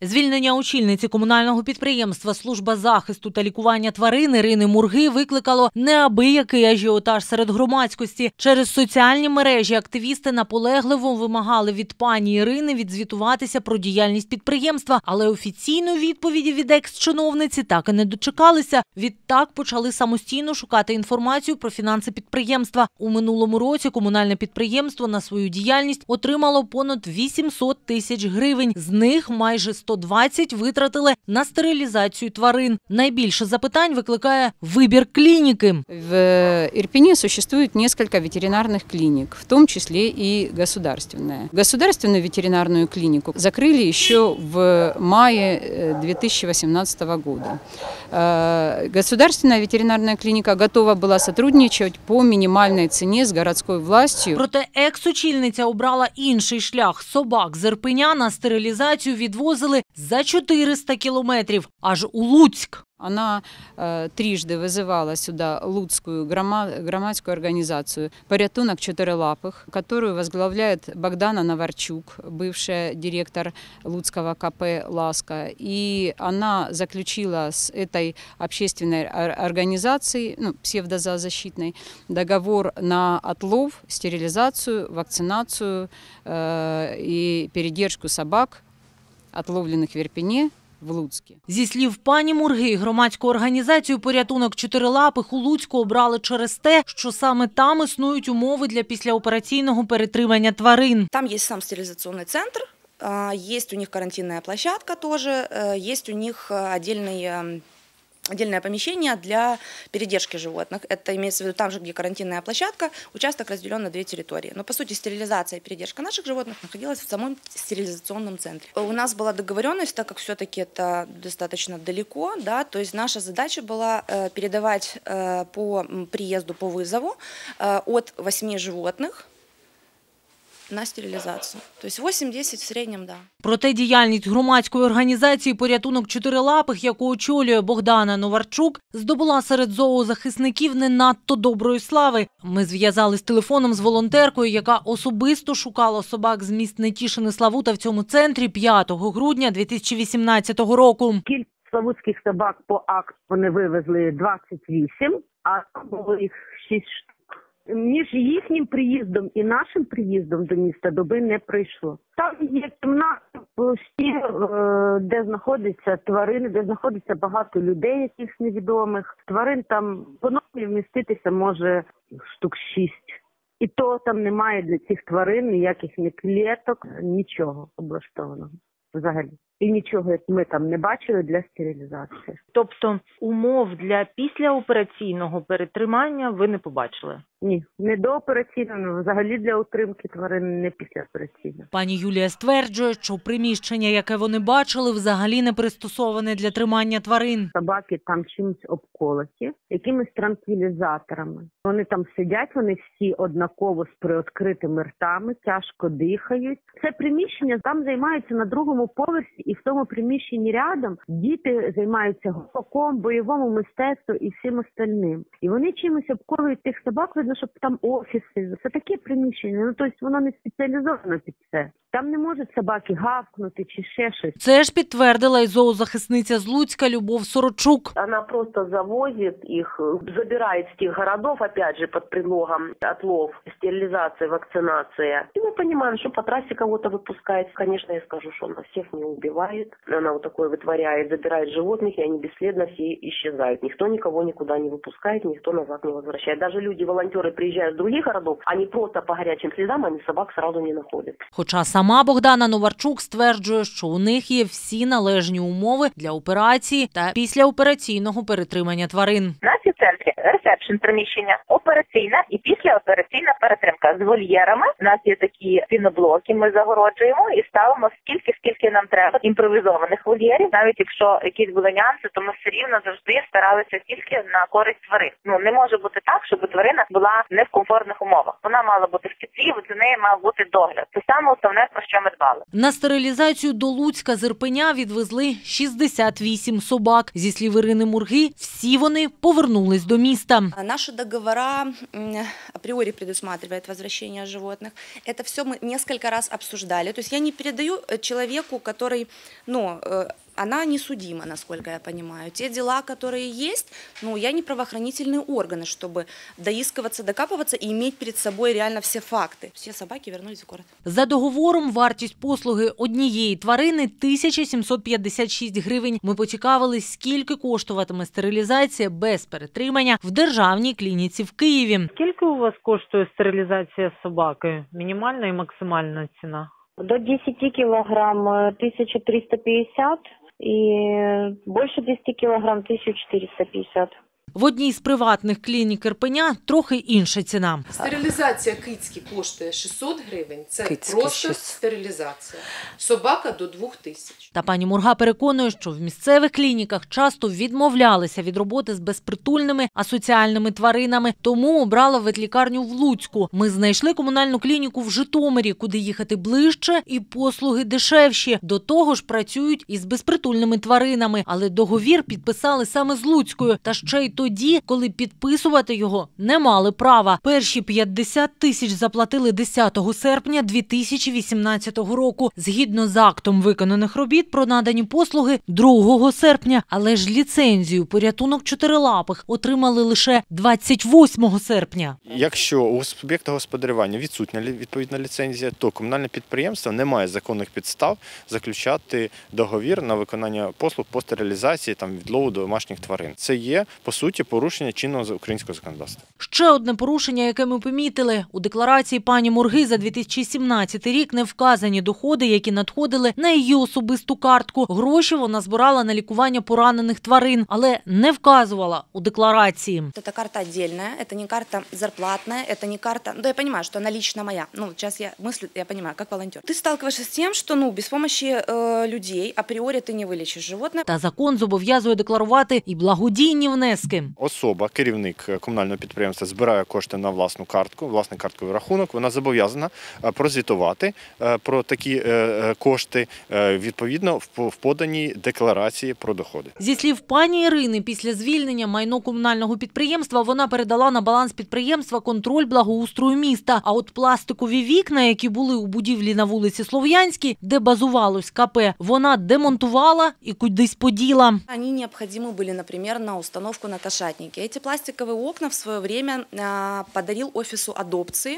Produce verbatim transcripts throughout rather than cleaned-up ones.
Звільнення очільниці комунального підприємства «Служба захисту та лікування тварин» Ірини Мурги викликало неабиякий ажіотаж серед громадськості. Через соціальні мережі активісти наполегливо вимагали від пані Ірини відзвітуватися про діяльність підприємства, але офіційної відповіді від екс-чиновниці так і не дочекалися. Відтак почали самостійно шукати інформацію про фінанси підприємства. У минулому році комунальне підприємство на свою діяльність отримало понад вісімсот тисяч гривень. З них майже сто двадцять витратили на стерилізацію тварин. Найбільше запитань викликає вибір клініки. В Ирпене существует несколько ветеринарных клиник, в том числе и государственная. Государственную ветеринарную клинику закрыли еще в мае две тысячи восемнадцатого года. Государственная ветеринарная клиника готова была сотрудничать по минимальной цене с городской властью. Проте екс-очільниця обрала інший шлях. Собак з Ірпеня на стерилізацію відвозили за чотириста кілометрів, аж у Луцьк. Она э, трижды вызывала сюда Луцкую громадскую организацию «Порятунок чотирилапих», которую возглавляет Богдана Наварчук, бывшая директор Луцкого ка пэ «Ласка». И она заключила с этой общественной организацией, ну, псевдозащитной, договор на отлов, стерилизацию, вакцинацию э, и передержку собак, отловленных в Ирпене, в Луцьку. Зі слів пані Мурги, громадську організацію «Порятунок чотирилапих» у Луцьку обрали через те, що саме там існують умови для післяопераційного перетримання тварин. Там є сам стерилізаційний центр, є у них карантинна площадка теж, є у них окремий Отдельное помещение для передержки животных. Это имеется в виду там же, где карантинная площадка, участок разделен на две территории. Но по сути стерилизация и передержка наших животных находилась в самом стерилизационном центре. У нас была договоренность, так как все-таки это достаточно далеко, да, то есть наша задача была передавать по приезду, по вызову от восьми животных на стерилізацію. Тобто вісім-десять в середньому, да. Проте діяльність громадської організації «Порятунок чотирилапих», яку очолює Богдана Наварчук, здобула серед зоозахисників не надто доброї слави. Ми зв'язались телефоном з волонтеркою, яка особисто шукала собак з міст Нетішин і Славута в цьому центрі п'ятого грудня дві тисячі вісімнадцятого року. Кількість славутських собак по акту вони вивезли двадцять вісім, а було їх шість штук. Між їхнім приїздом і нашим приїздом до міста доби не пройшло. Там є кімната, де знаходяться тварини, де знаходиться багато людей, якихось невідомих. Тварин там по нормі вміститися може штук шість. І то там немає для цих тварин ніяких ні кліток, нічого облаштованого взагалі. І нічого, як ми там не бачили, для стерилізації. Тобто умов для післяопераційного перетримання ви не побачили? Ні, не доопераційного, взагалі для утримки тварин не післяопераційно. Пані Юлія стверджує, що приміщення, яке вони бачили, взагалі не пристосоване для тримання тварин. Собаки там чимось обколоті, якимись транквілізаторами. Вони там сидять, вони всі однаково з приоткритими ртами, тяжко дихають. Це приміщення там займаються на другому поверсі, і в тому приміщенні рядом діти займаються гопаком, бойовому мистецтву і всім остальним. І вони чимось обколують тих собак, видно, щоб там офіси. Це таке приміщення, ну тобто воно не спеціалізовано під це. Там не можуть собаки гавкнути чи ще щось. Це ж підтвердила і зоозахисниця з Луцька Любов Сорочук. Вона просто завозить їх, забирає з тих городов, опять же, під предлогом отлов, стерилізація, вакцинація. І ми розуміємо, що по трасі кого-то випускають. Звісно, я скажу, що вона всіх не вбиває. Вона вот такое витворяє, забирає животних, і вони безслідно всі исчезають. Ніхто нікого нікуди не випускає, ніхто назад не возвращає. Даже люди, волонтери, приїжджають з других городов, вони просто по гарячим слідам, вони собак сразу не знаходять. Хоча сама Богдана Наварчук стверджує, що у них є всі належні умови для операції та післяопераційного перетримання тварин. У нас є в центрі ресепшн приміщення, операційна і післяопераційна перетримка з вольєрами. У нас є такі піноблоки, ми загороджуємо і ставимо скільки, скільки нам треба імпровізованих вольєрів. Навіть якщо якісь були нюанси, то ми все рівно завжди старалися тільки на користь тварин. Ну, не може бути так, щоб тварина була не в комфортних умовах. Вона мала бути в теплі, за нею мав бути догляд. Це саме основне, про що ми дбали. На стерилізацію до Луцька з Ірпеня відвезли шістдесят вісім собак. Зі слів Ірини Мурги, всі вони повернулись повернулись до міста. Наши договора априори предусматривают возвращение животных. Это все мы несколько раз обсуждали. То есть я не передаю человеку, который, ну, она не судима, насколько я понимаю. Те дела, которые есть, ну, я не правоохранительные органы, чтобы доискиваться, докапываться и иметь перед собой реально все факты. Все собаки вернулись в город. За договором вартість послуги однієї тварини – тисяча сімсот п'ятдесят шість гривень. Ми поцікавились, скільки коштуватиме стерилізація без перетримання в державній клініці в Києві. Скільки у вас коштує стерилізація собаки? Мінімальна і максимальна ціна? До десяти килограмм тысяча триста пятьдесят и больше десяти килограмм тысяча четыреста пятьдесят. В одній з приватних клінік Ірпеня трохи інша ціна. Стерилізація кицьки коштує шістсот гривень. Це Кицьки просто шість. стерилізація. Собака до двох тисяч. Та пані Мурга переконує, що в місцевих клініках часто відмовлялися від роботи з безпритульними асоціальними тваринами, тому обрала ветлікарню в Луцьку. Ми знайшли комунальну клініку в Житомирі, куди їхати ближче і послуги дешевші. До того ж працюють із безпритульними тваринами, але договір підписали саме з Луцькою, та ще й тоді, коли підписувати його не мали права. Перші п'ятдесят тисяч заплатили десятого серпня дві тисячі вісімнадцятого року. Згідно з актом виконаних робіт про надані послуги другого серпня, але ж ліцензію порятунок чотирилапих отримали лише двадцять восьмого серпня. Якщо у суб'єкта господарювання відсутня відповідна ліцензія, то комунальне підприємство не має законних підстав заключати договір на виконання послуг по стерилізації, там, відлову домашніх тварин. Це є, по суті, порушення чинного українського законодавства. Ще одне порушення, яке ми помітили. У декларації пані Мурги за дві тисячі сімнадцятий рік не вказані доходи, які надходили на її особисту картку. Гроші вона збирала на лікування поранених тварин, але не вказувала у декларації. Эта карта отдельная, это не карта зарплатная, это не карта... Да, я понимаю, что она лично моя. Ну, сейчас я мыслю, я понимаю, как волонтер. Ты сталкиваешься с тем, что, ну, без помощи э, людей априори ты не вылечишь животное. Та закон зобов'язує декларувати і благодійні внески. Особа, керівник комунального підприємства збирає кошти на власну картку, власний картковий рахунок, вона зобов'язана прозвітувати про такі кошти відповідно в поданій декларації про доходи. Зі слів пані Ірини, після звільнення майно комунального підприємства вона передала на баланс підприємства контроль благоустрою міста. А от пластикові вікна, які були у будівлі на вулиці Слов'янській, де базувалось ка пе, вона демонтувала і кудись поділа. Вони необхідні були, наприклад, на установку на кошатники. Эти пластиковые окна в свое время подарил офису адопции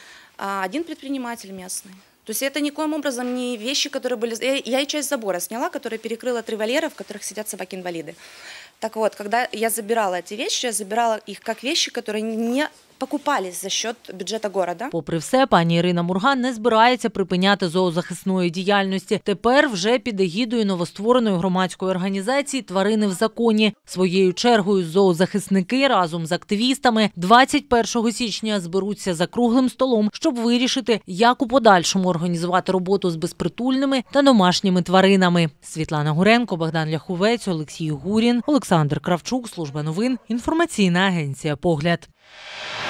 один предприниматель местный. То есть это никоим образом не вещи, которые были... Я и часть забора сняла, которая перекрыла три вольера, в которых сидят собаки-инвалиды. Так вот, когда я забирала эти вещи, я забирала их как вещи, которые не покупались за счет бюджета города. Попри все, пані Ірина Мурга не збирається припиняти зоозахисної діяльності. Тепер вже під егідою новоствореної громадської організації «Тварини в законі». Своєю чергою зоозахисники разом з активістами двадцять першого січня зберуться за круглим столом, щоб вирішити, як у подальшому організувати роботу з безпритульними та домашніми тваринами. Світлана Гуренко, Богдан Ляховець, Олексій Гурін, Олександр Кравчук, Служба новин, інформаційна агенція «Погляд».